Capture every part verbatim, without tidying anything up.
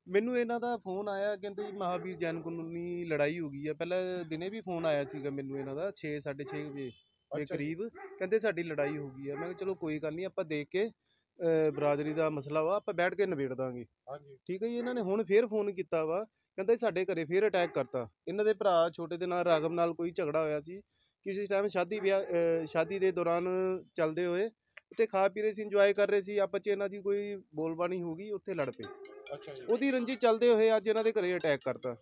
ਮੈਨੂੰ ਇਹਨਾਂ ਦਾ ਫੋਨ ਆਇਆ, ਕਹਿੰਦੇ ਜੀ ਮਹਾਵੀਰ ਜੈਨ ਕਲੋਨੀ ਲੜਾਈ ਹੋ ਗਈ ਆ। ਪਹਿਲਾਂ ਦਿਨੇ ਵੀ ਫੋਨ ਆਇਆ ਸੀਗਾ ਮੈਨੂੰ ਇਹਨਾਂ ਦਾ ਛੇ ਸਾਢੇ ਛੇ ਵਜੇ ਦੇ ਕਰੀਬ, ਕਹਿੰਦੇ ਸਾਡੀ ਲੜਾਈ ਹੋ ਗਈ ਆ। ਮੈਂ ਕਿਹਾ ਚਲੋ ਕੋਈ ਗੱਲ ਨਹੀਂ, ਆਪਾਂ ਦੇਖ ਕੇ ਬਰਾਦਰੀ ਦਾ ਮਸਲਾ ਵਾ, ਆਪਾਂ ਬੈਠ ਕੇ ਨਿਬੇੜ ਦਾਂਗੇ। ਠੀਕ ਹੈ ਜੀ। ਇਹਨਾਂ ਨੇ ਹੁਣ ਫੇਰ ਫੋਨ ਕੀਤਾ ਵਾ, ਕਹਿੰਦਾ ਸਾਡੇ ਘਰੇ ਫੇਰ ਅਟੈਕ ਕਰਤਾ। ਇਹਨਾਂ ਦੇ ਭਰਾ ਛੋਟੇ ਦੇ ਨਾਲ ਰਾਘਵ ਨਾਲ ਕੋਈ ਝਗੜਾ ਹੋਇਆ ਸੀ ਕਿਸੇ ਟਾਈਮ, ਸ਼ਾਦੀ ਵਿਆਹ ਸ਼ਾਦੀ ਦੇ ਦੌਰਾਨ ਚੱਲਦੇ ਹੋਏ ਉੱਥੇ ਖਾ ਪੀ ਰਹੇ ਸੀ, ਇੰਜੋਏ ਕਰ ਰਹੇ ਸੀ, ਆਪਸ 'ਚ ਇਹਨਾਂ ਦੀ ਕੋਈ ਬੋਲਬਾਣੀ ਹੋ ਗਈ, ਉੱਥੇ ਲੜ ਪਏ। ਉਹਦੀ ਰੰਜੀ ਚੱਲਦੇ ਹੋਏ ਅੱਜ ਇਹਨਾਂ ਦੇ ਘਰੇ ਅਟੈਕ ਕਰਤਾ।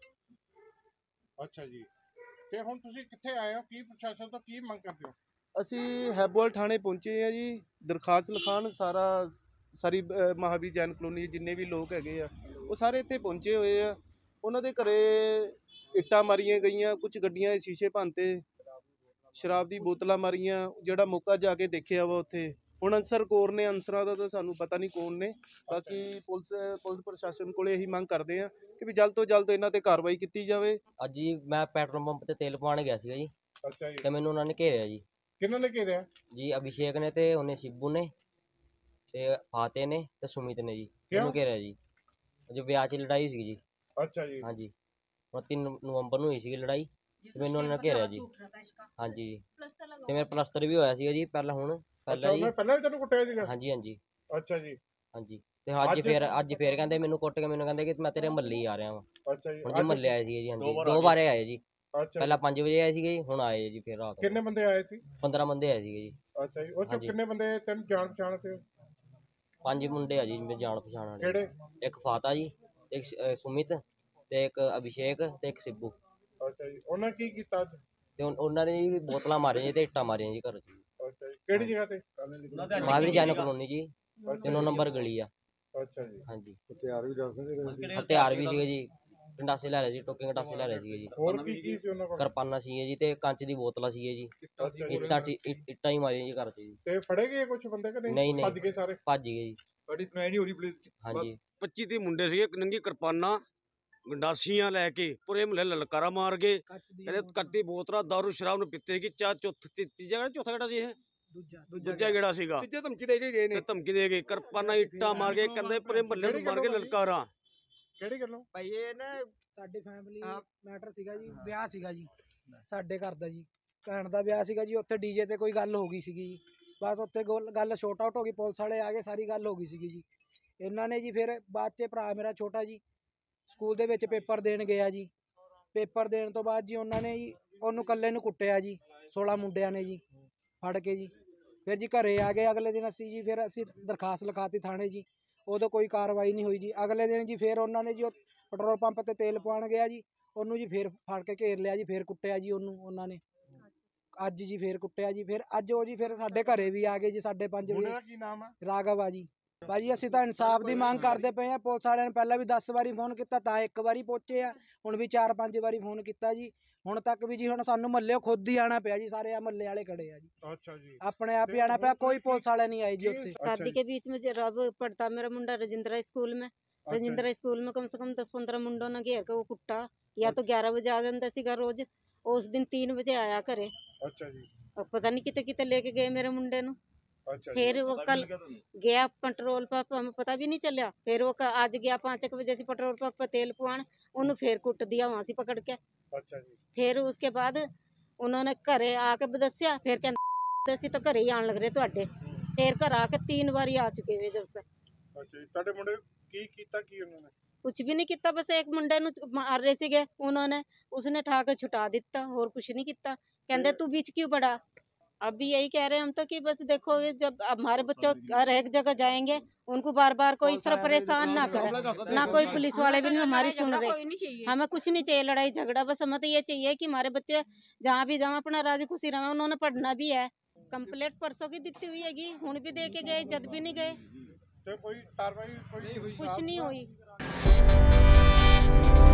ਅੱਛਾ ਜੀ। ਤੇ ਹੁਣ ਤੁਸੀਂ ਕਿੱਥੇ ਆਏ ਹੋ, ਕੀ ਪ੍ਰਸ਼ਾਸਨ ਤੋਂ ਕੀ ਮੰਗ ਕਰਦੇ ਹੋ? ਅਸੀਂ ਹੈਬੋਵਾਲ ਥਾਣੇ ਪਹੁੰਚੇ ਆ ਜੀ, ਦਰਖਾਸਤ ਲਿਖਾਉਣ। ਸਾਰਾ ਸਾਰੀ ਮਹਾਵੀਰ ਜੈਨ ਕਲੋਨੀ ਜਿੰਨੇ ਵੀ ਲੋਕ ਹੈਗੇ ਆ ਉਹ ਸਾਰੇ ਇੱਥੇ ਪਹੁੰਚੇ ਹੋਏ ਆ। ਉਹਨਾਂ ਦੇ ਘਰੇ ਇੱਟਾਂ ਮਾਰੀਆਂ ਗਈਆਂ, ਕੁਝ ਗੱਡੀਆਂ ਦੇ ਸ਼ੀਸ਼ੇ ਭੰਨਤੇ, ਸ਼ਰਾਬ ਦੀ ਬੋਤਲਾਂ ਮਾਰੀਆਂ। ਜਿਹੜਾ ਮੌਕਾ ਜਾ ਕੇ ਦੇਖਿਆ ਵਾ ਉੱਥੇ, ਹੁਣ ਅੰਸਰ ਕੌਰ ਨੇ, ਅੰਸਰਾਂ ਦਾ ਤਾਂ ਸਾਨੂੰ ਪਤਾ ਨਹੀਂ ਕੌਣ ਨੇ। ਬਾਕੀ ਪੁਲਿਸ ਪੁਲਿਸ ਪ੍ਰਸ਼ਾਸਨ ਕੋਲੇ ਇਹੀ ਮੰਗ ਕਰਦੇ ਆ ਕਿ ਵੀ ਜਲਦ ਤੋਂ ਜਲਦ ਇਹਨਾਂ ਤੇ ਕਾਰਵਾਈ ਕੀਤੀ ਜਾਵੇ। ਅੱਜ ਜੀ ਮੈਂ ਪੈਟਰੋਲ ਪੰਪ ਤੇ ਤੇਲ ਪਵਾਉਣ ਗਿਆ ਸੀਗਾ ਜੀ। ਅੱਛਾ ਜੀ। ਤੇ ਮੈਨੂੰ ਉਹਨਾਂ ਨੇ ਘੇਰਿਆ ਜੀ। ਕਿਹਨਾਂ ਨੇ ਘੇਰਿਆ ਜੀ? ਅਭਿਸ਼ੇਕ ਨੇ ਤੇ ਉਹਨੇ ਸ਼ਿਬੂ ਨੇ ਤੇ ਫਾਤੇ ਨੇ ਤੇ ਸੁਮਿਤ ਨੇ ਜੀ ਮੈਨੂੰ ਘੇਰਿਆ ਜੀ। ਜੋ ਵਿਆਹ 'ਚ ਲੜਾਈ ਸੀ ਜੀ। ਅੱਛਾ ਜੀ। ਹਾਂਜੀ, ਉਨੱਤੀ ਨਵੰਬਰ ਨੂੰ ਹੋਈ ਸੀਗੀ ਲੜਾਈ ਤੇ ਮੈਨੂੰ ਉਹਨਾਂ ਨੇ ਘੇਰਿਆ ਜੀ। ਹਾਂਜੀ, ਤੇ ਮੇਰਾ ਪਲਸਤਰ ਵੀ ਹੋਇਆ ਸੀਗਾ ਜੀ ਪਹਿਲਾਂ। ਹੁਣ ਪਹਿਲਾਂ ਜੀ ਪਹਿਲਾਂ ਵੀ ਤੈਨੂੰ ਕੁੱਟਿਆ ਸੀਗਾ? ਹਾਂਜੀ ਹਾਂਜੀ। ਅੱਛਾ ਜੀ। ਹਾਂਜੀ। ਤੇ ਅੱਜ ਫੇਰ ਅੱਜ ਫੇਰ ਕਹਿੰਦੇ ਮੈਨੂੰ ਕੁੱਟ ਕੇ, ਮੈਨੂੰ ਕਹਿੰਦੇ ਕਿ ਮੈਂ ਤੇਰੇ ਮਹੱਲੇ ਹੀ ਆ ਰਿਹਾ ਵਾਂ। ਅੱਛਾ ਜੀ। ਹੁਣ ਜੀ ਮਹੱਲੇ ਆਏ ਸੀਗੇ ਜੀ। ਹਾਂਜੀ, ਦੋ ਵਾਰ ਆਏ ਜੀ। ਪਹਿਲਾਂ ਪੰਜ ਵਜੇ ਆਏ ਸੀਗੇ ਜੀ, ਹੁਣ ਆਏ ਜੀ ਫੇਰ ਰਾਤ। ਕਿੰਨੇ ਬੰਦੇ ਆਏ ਸੀ? ਪੰਦਰਾਂ ਬੰਦੇ ਆਏ ਸੀਗੇ ਜੀ। ਅੱਛਾ ਜੀ। ਉਹ ਚ ਕਿੰਨੇ ਬੰਦੇ ਤੈਨੂੰ ਜਾਣ ਪਛਾਣ ਤੇ? ਪੰਜ ਮੁੰਡੇ ਆ ਜੀ ਮੇਰੇ ਜਾਣ ਪਛਾਣ ਵਾਲੇ। ਕਿਹੜੇ? ਇੱਕ ਫਾਤਾ ਜੀ, ਇੱਕ ਸੁਮਿਤ ਤੇ ਇੱਕ ਅਭਿਸ਼ੇਕ ਤੇ ਇੱਕ ਸਿੱਬੂ। ਅੱਛਾ ਜੀ। ਉਹਨਾਂ ਕੀ ਕੀਤਾ ਅੱਜ? ਤੇ ਉਹਨਾਂ ਨੇ ਜੀ ਬੋਤਲਾਂ ਮਾਰੀਆਂ ਜੀ ਤੇ ਇੱਟਾਂ ਮਾਰੀਆਂ ਜੀ ਘਰ 'ਚ। ਅੱਛਾ ਜੀ। ਕਿਹੜੀ ਜਗ੍ਹਾ ਤੇ? ਮਹਾਵੀਰ ਜੈਨ ਕਲੋਨੀ ਜੀ, ਤਿੰਨੋਂ ਨੰਬਰ ਗਲੀ ਆ। ਅੱਛਾ ਜੀ। ਹਾਂਜੀ। ਹਥਿਆਰ ਵੀ ਦੱਸ ਸਕਦੇ? ਹਥਿਆਰ ਵੀ ਸੀਗੇ ਜੀ, ਗੰਡਾਸੇ ਲੈ ਰਹੇ ਸੀ, ਟੋਕੇ ਗੰਡਾਸੇ ਲੈ ਰਹੇ ਸੀਗੇ ਜੀ। ਹੋਰ ਕੀ ਕੀ ਸੀ ਉਹਨਾਂ ਕੋਲ? ਕਿਰਪਾਨਾਂ ਸੀਗੀਆਂ ਜੀ ਤੇ ਕੰਚ ਦੀ ਬੋਤਲਾਂ ਸੀਗੀਆਂ ਜੀ। ਇੱਟਾਂ ਇੱਟਾਂ ਹੀ ਮਾਰੀਆਂ ਜੀ ਘਰ 'ਚ ਜੀ। ਤੇ ਫੜੇ ਗਏ ਕੁਝ ਬੰਦੇ ਕਿ ਨਹੀਂ? ਨਹੀਂ, ਭੱਜ ਗਏ ਸਾਰੇ? ਭੱਜ ਗਏ ਜੀ। ਬੜੀ ਸੁਣਾਈ ਨਹੀਂ ਹੋ ਰਹੀ ਪੁਲਿਸ। ਹਾਂਜੀ। ਪੱਚੀ ਤੀਹ ਮੁੰਡੇ ਸੀਗੇ, ਨੰਗੀ ਕਿਰਪਾਨਾਂ ਗੰਡਾਸੀਆਂ ਲੈ ਕੇ ਪੂਰੇ ਮਹੱਲੇ ਲਲਕਾਰਾ ਮਾਰ ਗਏ। ਕਹਿੰਦੇ ਕੱਤੀ ਬੋਤਲਾਂ ਦਾਰੂ ਸ਼ਰਾਬ ਨੂੰ ਪੀਤੇ ਸੀਗੀ। ਚਾਰ ਚੌਥੀ ਤੀਜਾ ਚੌਥਾ ਕਿਹੜਾ ਸੀ ਇਹ? ਦੂਜਾ ਕਿਹੜਾ ਸੀਗਾ? ਤੀਜੇ ਧਮਕੀ ਦੇ ਕੇ ਗਏ ਨੇ। ਧਮਕੀ ਦੇ ਗਏ, ਕਿਰਪਾਨਾਂ ਇੱਟਾਂ ਮਾਰ ਕੇ, ਕਹਿੰਦੇ ਪੂਰੇ ਮਹੱਲੇ ਨੂੰ ਮਾਰ ਕੇ ਲਲਕਾਰਾ। ਕਿਹੜੀ ਗੱਲੋਂ ਭਾਈ? ਇਹ ਨਾ ਸਾਡੀ ਫੈਮਿਲੀ ਮੈਟਰ ਸੀਗਾ ਜੀ, ਵਿਆਹ ਸੀਗਾ ਜੀ ਸਾਡੇ ਘਰ ਦਾ ਜੀ, ਭੈਣ ਦਾ ਵਿਆਹ ਸੀਗਾ ਜੀ। ਉੱਥੇ ਡੀਜੇ ਤੇ ਕੋਈ ਗੱਲ ਹੋ ਗਈ ਸੀਗੀ ਜੀ, ਬਸ ਉੱਥੇ ਗੱਲ ਸ਼ਾਰਟ ਆਊਟ ਹੋ ਗਈ, ਪੁਲਿਸ ਵਾਲੇ ਆ ਗਏ, ਸਾਰੀ ਗੱਲ ਹੋ ਗਈ ਸੀਗੀ ਜੀ। ਇਹਨਾਂ ਨੇ ਜੀ ਫਿਰ ਬਾਅਦ 'ਚ ਭਰਾ ਮੇਰਾ ਛੋਟਾ ਜੀ ਸਕੂਲ ਦੇ ਵਿੱਚ ਪੇਪਰ ਦੇਣ ਗਿਆ ਜੀ। ਪੇਪਰ ਦੇਣ ਤੋਂ ਬਾਅਦ ਜੀ ਉਹਨਾਂ ਨੇ ਜੀ ਉਹਨੂੰ ਇਕੱਲੇ ਨੂੰ ਕੁੱਟਿਆ ਜੀ, ਸੋਲਾਂ ਮੁੰਡਿਆਂ ਨੇ ਜੀ ਫੜ ਕੇ ਜੀ। ਫਿਰ ਜੀ ਘਰੇ ਆ ਗਏ ਅਗਲੇ ਦਿਨ ਅਸੀਂ ਜੀ, ਫਿਰ ਅਸੀਂ ਦਰਖਾਸਤ ਲਿਖਾਤੀ ਥਾਣੇ ਜੀ। ਉਦੋਂ ਕੋਈ ਕਾਰਵਾਈ ਨਹੀਂ ਹੋਈ ਜੀ। ਅਗਲੇ ਦਿਨ ਜੀ ਫਿਰ ਉਹਨਾਂ ਨੇ ਜੀ ਉਹ ਪੈਟਰੋਲ ਪੰਪ ਤੇ ਤੇਲ ਪਵਾਉਣ ਗਿਆ ਜੀ, ਉਹਨੂੰ ਜੀ ਫਿਰ ਫੜ ਕੇ ਘੇਰ ਲਿਆ ਜੀ, ਫਿਰ ਕੁੱਟਿਆ ਜੀ ਉਹਨੂੰ ਉਹਨਾਂ ਨੇ। ਅੱਜ ਜੀ ਫਿਰ ਕੁੱਟਿਆ ਜੀ। ਫਿਰ ਅੱਜ ਉਹ ਜੀ ਫਿਰ ਸਾਡੇ ਘਰੇ ਵੀ ਆ ਗਏ ਜੀ ਸਾਢੇ ਪੰਜ ਵਜੇ। ਕੀ ਨਾਮ ਹੈ? ਰਾਘਵ ਆ ਜੀ। ਭਾਜੀ ਅਸੀਂ ਤਾਂ ਇਨਸਾਫ ਦੀ ਮੰਗ ਕਰਦੇ ਪਏ ਆ। ਪੁਲਿਸ ਵਾਲਿਆਂ ਨੇ ਪਹਿਲਾਂ ਵੀ ਦਸ ਵਾਰੀ ਫੋਨ ਕੀਤਾ ਤਾਂ ਇੱਕ ਵਾਰੀ ਪਹੁੰਚੇ ਆ, ਹੁਣ ਵੀ ਚਾਰ ਪੰਜ ਵਾਰੀ ਫੋਨ ਕੀਤਾ ਜੀ, ਹੁਣ ਤੱਕ ਵੀ ਜੀ। ਹੁਣ ਸਾਨੂੰ ਮਹੱਲੇ ਖੁਦ ਹੀ ਆਣਾ ਪਿਆ ਜੀ, ਸਾਰੇ ਮਹੱਲੇ ਵਾਲੇ ਖੜੇ ਆ ਜੀ। ਅੱਛਾ ਜੀ। ਆਪਣੇ ਆਪ ਹੀ ਆਣਾ ਪਿਆ, ਕੋਈ ਪੁਲਿਸ ਵਾਲੇ नहीं आए जी उत्ते। शादी के बीच में जब पढ़ता मेरा मुंडा रजिंद्रा स्कूल में, रजिंद्रा स्कूल में कम से कम दस पंद्रह मुंडों ने घेर के वो कुट्टा। या तो ग्यारह बजे आ जाता सीगा रोज, उस दिन तीन बजे आया करे। अच्छा जी। अब पता नहीं कितने कितने लेके गए मेरे मुंडे नु। अच्छा। फिर वो कल गया पेट्रोल पंप, हमें पता भी नहीं चलिया। फिर वो आज गया पाँच एक बजे से पेट्रोल पंप पर तेल पवान, उन्होंने फिर कुट दिया वहां से पकड़ के। अच्छा जी। फिर उसके बाद उन्होंने घरे आके दस्या, फिर कहते असीं तो घरे ही आन लग रहे तुहाडे। फिर घर आके तीन बारी आ चुके हुए जब से। अच्छा जी। तुहाडे मुंडे की कीता की उन्होंने? कुछ भी नहीं किया, बस एक मुंडे नु मार रहे सीगे उन्होंने, उसने ठा के छुटा दिता, और कुछ नहीं किया। कहते तू बीच क्यों पड़ा? अब भी यही कह रहे हैं हम तो कि बस देखो जब हमारे बच्चों हर एक जगह जाएंगे, उनको बार बार कोई इस तरह परेशान ना करे, ना कोई पुलिस वाले भी नहीं हमारी सुन रहे। हमें कुछ नहीं चाहिए लड़ाई झगड़ा, बस हमें तो ये चाहिए कि हमारे बच्चे जहाँ भी जाएं अपना राजी खुशी रहे। उन्होंने पढ़ना भी है, कंप्लेंट परसों की दी हुई हैगी, हुण भी दे के गए, जद भी नहीं गए, कोई कार्रवाई कुछ नहीं हुई।